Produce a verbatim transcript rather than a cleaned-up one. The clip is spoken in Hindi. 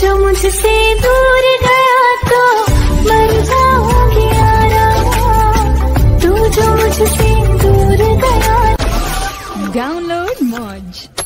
जो मुझसे दूर गया तो मर जाऊंगी यारा, तू जो मुझसे दूर गया। Download Moj.